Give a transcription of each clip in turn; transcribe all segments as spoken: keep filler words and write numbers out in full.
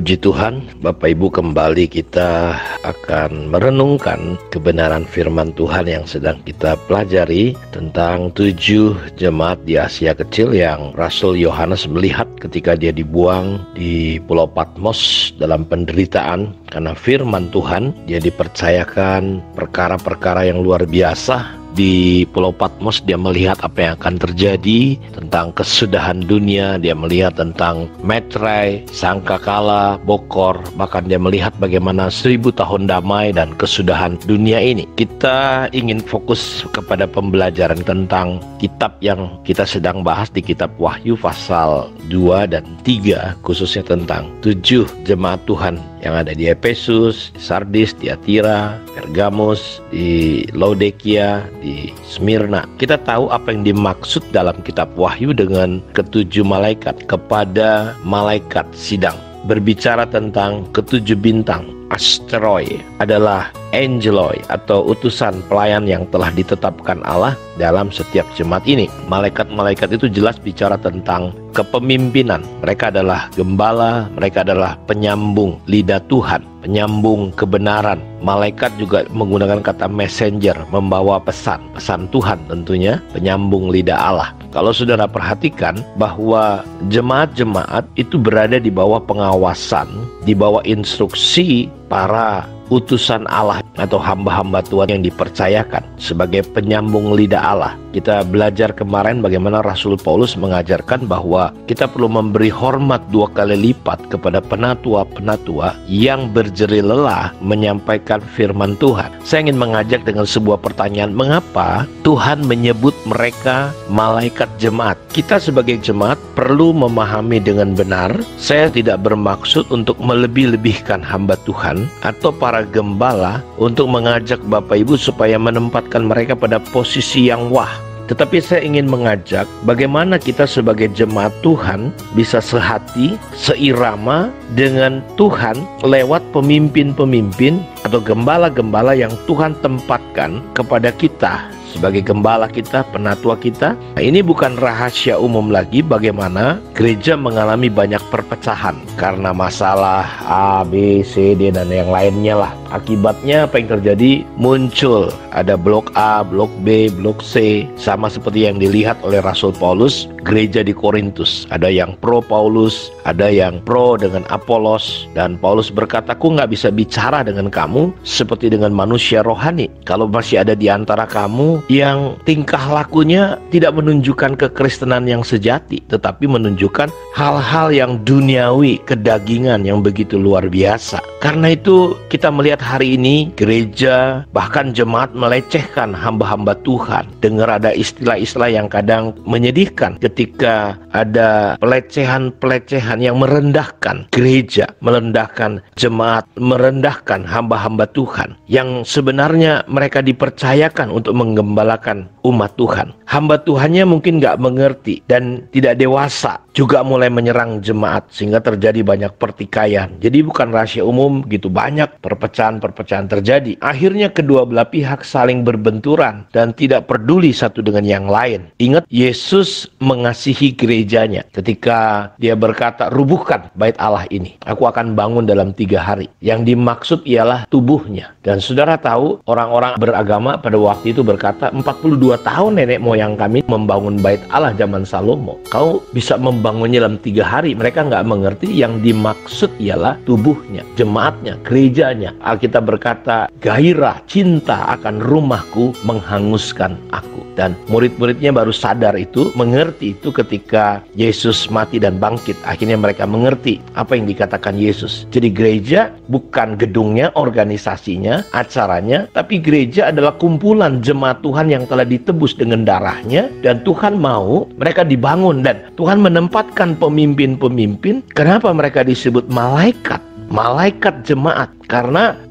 Puji Tuhan, Bapak Ibu, kembali kita akan merenungkan kebenaran firman Tuhan yang sedang kita pelajari tentang tujuh jemaat di Asia Kecil yang Rasul Yohanes melihat ketika dia dibuang di Pulau Patmos dalam penderitaan karena firman Tuhan. Dia dipercayakan perkara-perkara yang luar biasa. Di Pulau Patmos dia melihat apa yang akan terjadi tentang kesudahan dunia. Dia melihat tentang meterai, sangkakala, bokor. Bahkan dia melihat bagaimana seribu tahun damai dan kesudahan dunia ini. Kita ingin fokus kepada pembelajaran tentang kitab yang kita sedang bahas di kitab Wahyu pasal dua dan tiga, khususnya tentang tujuh jemaat Tuhan yang ada di Efesus, di Sardis, di Tiatira, Pergamus, di Laodikia, di Smyrna. Kita tahu apa yang dimaksud dalam kitab Wahyu dengan ketujuh malaikat. Kepada malaikat sidang berbicara tentang ketujuh bintang. Asteroi adalah angeloi atau utusan pelayan yang telah ditetapkan Allah dalam setiap jemaat ini. Malaikat-malaikat itu jelas bicara tentang kepemimpinan. Mereka adalah gembala, mereka adalah penyambung lidah Tuhan, penyambung kebenaran. Malaikat juga menggunakan kata messenger, membawa pesan, pesan Tuhan tentunya, penyambung lidah Allah. Kalau saudara perhatikan bahwa jemaat-jemaat itu berada di bawah pengawasan, di bawah instruksi para utusan Allah atau hamba-hamba Tuhan yang dipercayakan sebagai penyambung lidah Allah. Kita belajar kemarin bagaimana Rasul Paulus mengajarkan bahwa kita perlu memberi hormat dua kali lipat kepada penatua-penatua yang berjerih lelah menyampaikan firman Tuhan. Saya ingin mengajak dengan sebuah pertanyaan, mengapa Tuhan menyebut mereka malaikat jemaat? Kita sebagai jemaat perlu memahami dengan benar. Saya tidak bermaksud untuk melebih-lebihkan hamba Tuhan atau para gembala untuk mengajak Bapak Ibu supaya menempatkan mereka pada posisi yang wah. Tetapi saya ingin mengajak bagaimana kita sebagai jemaat Tuhan bisa sehati, seirama dengan Tuhan lewat pemimpin-pemimpin atau gembala-gembala yang Tuhan tempatkan kepada kita sebagai gembala kita, penatua kita. Nah, ini bukan rahasia umum lagi bagaimana gereja mengalami banyak perpecahan karena masalah A, B, C, D, dan yang lainnya lah. Akibatnya apa yang terjadi? Muncul ada blok A, blok B, blok C, sama seperti yang dilihat oleh Rasul Paulus gereja di Korintus. Ada yang pro Paulus, ada yang pro dengan Apolos, dan Paulus berkata, aku nggak bisa bicara dengan kamu seperti dengan manusia rohani kalau masih ada di antara kamu yang tingkah lakunya tidak menunjukkan kekristenan yang sejati, tetapi menunjukkan hal-hal yang duniawi, kedagingan yang begitu luar biasa. Karena itu kita melihat hari ini gereja, bahkan jemaat melecehkan hamba-hamba Tuhan. Dengar ada istilah-istilah yang kadang menyedihkan ketika ada pelecehan-pelecehan yang merendahkan gereja, merendahkan jemaat, merendahkan hamba-hamba Tuhan yang sebenarnya mereka dipercayakan untuk menggembalakan umat Tuhan. Hamba Tuhannya mungkin gak mengerti dan tidak dewasa, juga mulai menyerang jemaat sehingga terjadi banyak pertikaian. Jadi bukan rahasia umum, gitu banyak perpecahan-perpecahan terjadi. Akhirnya kedua belah pihak saling berbenturan dan tidak peduli satu dengan yang lain. Ingat, Yesus mengasihi gerejanya ketika dia berkata, rubuhkan bait Allah ini, aku akan bangun dalam tiga hari. Yang dimaksud ialah tubuhnya. Dan saudara tahu, orang-orang beragama pada waktu itu berkata, empat puluh dua tahun nenek moyang kami membangun bait Allah zaman Salomo, kau bisa membangunnya dalam tiga hari. Mereka nggak mengerti yang dimaksud ialah tubuhnya, jemaatnya, gerejanya. Alkitab berkata, gairah cinta akan rumahku menghanguskan aku. Dan murid-muridnya baru sadar itu, mengerti itu ketika Yesus mati dan bangkit. Akhirnya mereka mengerti apa yang dikatakan Yesus. Jadi gereja bukan gedungnya, organisasinya, acaranya, tapi gereja adalah kumpulan jemaat Tuhan yang telah ditebus dengan darahnya, dan Tuhan mau mereka dibangun, dan Tuhan menempatkan pemimpin-pemimpin. Kenapa mereka disebut malaikat? Malaikat jemaat, karena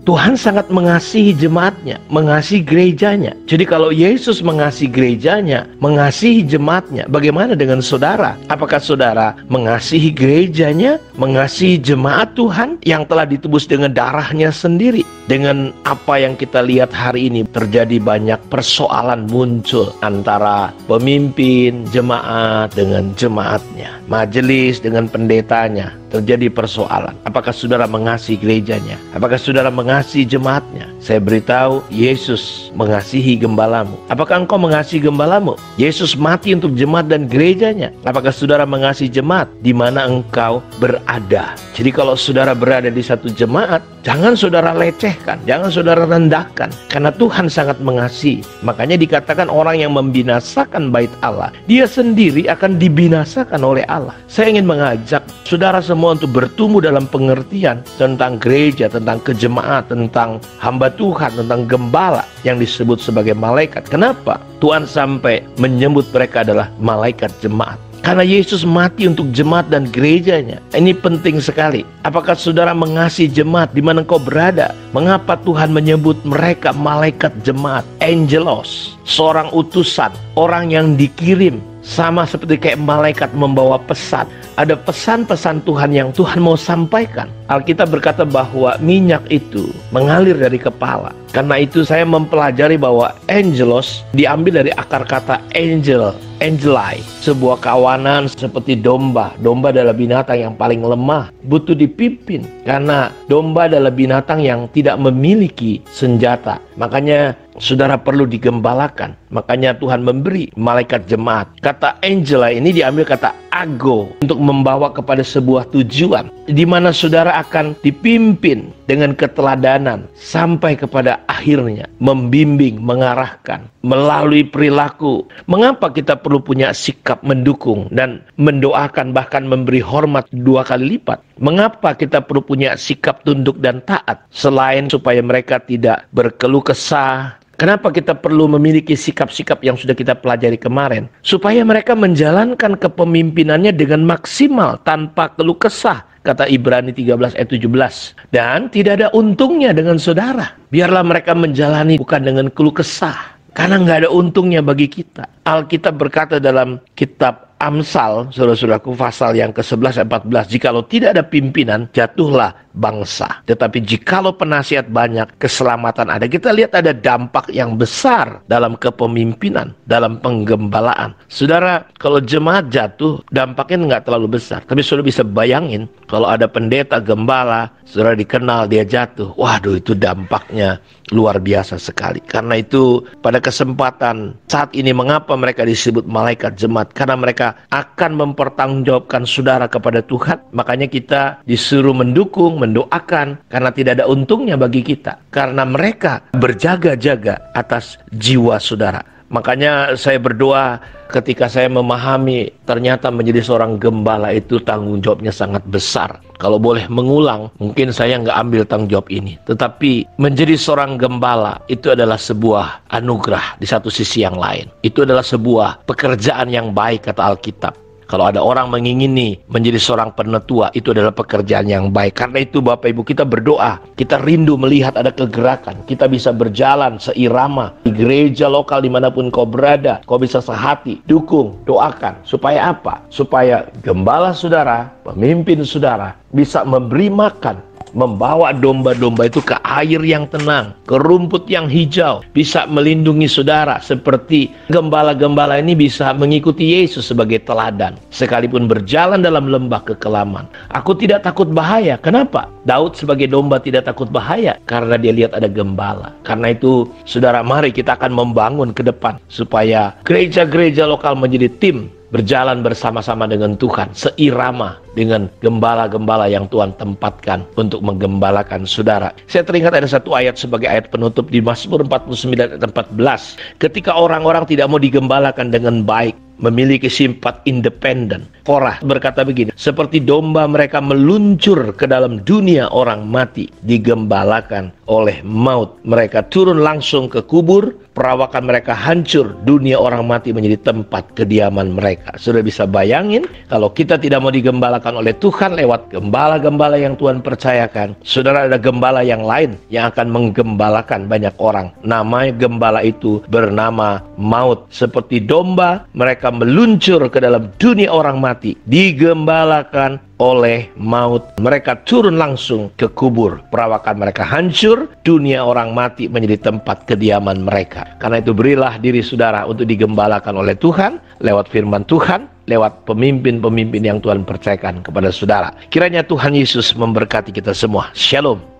Tuhan sangat mengasihi jemaatnya, mengasihi gerejanya. Jadi kalau Yesus mengasihi gerejanya, mengasihi jemaatnya, bagaimana dengan saudara? Apakah saudara mengasihi gerejanya, mengasihi jemaat Tuhan yang telah ditebus dengan darahnya sendiri? Dengan apa yang kita lihat hari ini, terjadi banyak persoalan muncul antara pemimpin jemaat dengan jemaatnya, majelis dengan pendetanya. Terjadi persoalan. Apakah saudara mengasihi gerejanya? Apakah saudara mengasihi jemaatnya? Saya beritahu, Yesus mengasihi gembalamu. Apakah engkau mengasihi gembalamu? Yesus mati untuk jemaat dan gerejanya. Apakah saudara mengasihi jemaat di mana engkau berada? Jadi kalau saudara berada di satu jemaat, jangan saudara lecehkan, jangan saudara rendahkan, karena Tuhan sangat mengasihi. Makanya dikatakan orang yang membinasakan bait Allah, dia sendiri akan dibinasakan oleh Allah. Saya ingin mengajak saudara semua untuk bertumbuh dalam pengertian tentang gereja, tentang kejemaat, tentang hamba Tuhan, tentang gembala yang disebut sebagai malaikat. Kenapa Tuhan sampai menyebut mereka adalah malaikat jemaat? Karena Yesus mati untuk jemaat dan gerejanya. Ini penting sekali. Apakah saudara mengasihi jemaat di mana engkau berada? Mengapa Tuhan menyebut mereka malaikat jemaat? Angelos, seorang utusan, orang yang dikirim. Sama seperti kayak malaikat membawa pesan. Ada pesan-pesan Tuhan yang Tuhan mau sampaikan. Alkitab berkata bahwa minyak itu mengalir dari kepala. Karena itu saya mempelajari bahwa angelos diambil dari akar kata angel, angeli, sebuah kawanan seperti domba. Domba adalah binatang yang paling lemah, butuh dipimpin. Karena domba adalah binatang yang tidak memiliki senjata. Makanya saudara perlu digembalakan. Makanya Tuhan memberi malaikat jemaat. Kata angela ini diambil kata ago, untuk membawa kepada sebuah tujuan, di mana saudara akan dipimpin dengan keteladanan sampai kepada akhirnya membimbing, mengarahkan melalui perilaku. Mengapa kita perlu punya sikap mendukung dan mendoakan, bahkan memberi hormat dua kali lipat? Mengapa kita perlu punya sikap tunduk dan taat selain supaya mereka tidak berkeluh kesah? Kenapa kita perlu memiliki sikap-sikap yang sudah kita pelajari kemarin? Supaya mereka menjalankan kepemimpinannya dengan maksimal tanpa keluh kesah. Kata Ibrani tiga belas ayat tujuh belas. Dan tidak ada untungnya dengan saudara. Biarlah mereka menjalani bukan dengan keluh kesah. Karena nggak ada untungnya bagi kita. Alkitab berkata dalam kitab Amsal, saudara-saudaraku, pasal yang ke sebelas ayat empat belas. Jikalau tidak ada pimpinan, jatuhlah bangsa. Tetapi jikalau penasihat banyak, keselamatan ada. Kita lihat ada dampak yang besar dalam kepemimpinan, dalam penggembalaan. Saudara, kalau jemaat jatuh, dampaknya nggak terlalu besar. Tapi saudara bisa bayangin, kalau ada pendeta gembala, saudara dikenal, dia jatuh. Waduh, itu dampaknya luar biasa sekali. Karena itu, pada kesempatan saat ini, mengapa mereka disebut malaikat jemaat? Karena mereka akan mempertanggungjawabkan saudara kepada Tuhan. Makanya kita disuruh mendukung, mendoakan, karena tidak ada untungnya bagi kita. Karena mereka berjaga-jaga atas jiwa saudara. Makanya saya berdoa ketika saya memahami ternyata menjadi seorang gembala itu tanggung jawabnya sangat besar. Kalau boleh mengulang, mungkin saya nggak ambil tanggung jawab ini. Tetapi menjadi seorang gembala itu adalah sebuah anugerah di satu sisi yang lain. Itu adalah sebuah pekerjaan yang baik kata Alkitab. Kalau ada orang mengingini menjadi seorang penetua, itu adalah pekerjaan yang baik. Karena itu Bapak Ibu, kita berdoa, kita rindu melihat ada kegerakan. Kita bisa berjalan seirama di gereja lokal dimanapun kau berada. Kau bisa sehati, dukung, doakan. Supaya apa? Supaya gembala saudara, pemimpin saudara bisa memberi makan, membawa domba-domba itu ke air yang tenang, ke rumput yang hijau, bisa melindungi saudara. Seperti gembala-gembala ini bisa mengikuti Yesus sebagai teladan. Sekalipun berjalan dalam lembah kekelaman, aku tidak takut bahaya. Kenapa? Daud sebagai domba tidak takut bahaya, karena dia lihat ada gembala. Karena itu, saudara, mari kita akan membangun ke depan supaya gereja-gereja lokal menjadi tim berjalan bersama-sama dengan Tuhan, seirama dengan gembala-gembala yang Tuhan tempatkan untuk menggembalakan saudara. Saya teringat ada satu ayat sebagai ayat penutup di Mazmur empat puluh sembilan ayat empat belas. Ketika orang-orang tidak mau digembalakan dengan baik, memiliki sifat independen, Korah berkata begini, seperti domba mereka meluncur ke dalam dunia orang mati, digembalakan oleh maut. Mereka turun langsung ke kubur, perawakan mereka hancur, dunia orang mati menjadi tempat kediaman mereka. Sudah bisa bayangin, kalau kita tidak mau digembalakan digembalakan oleh Tuhan lewat gembala-gembala yang Tuhan percayakan. Saudara, ada gembala yang lain yang akan menggembalakan banyak orang. Nama gembala itu bernama maut. Seperti domba, mereka meluncur ke dalam dunia orang mati, digembalakan oleh maut. Mereka turun langsung ke kubur. Perawakan mereka hancur, dunia orang mati menjadi tempat kediaman mereka. Karena itu berilah diri saudara untuk digembalakan oleh Tuhan lewat firman Tuhan, lewat pemimpin-pemimpin yang Tuhan percayakan kepada saudara. Kiranya Tuhan Yesus memberkati kita semua. Shalom.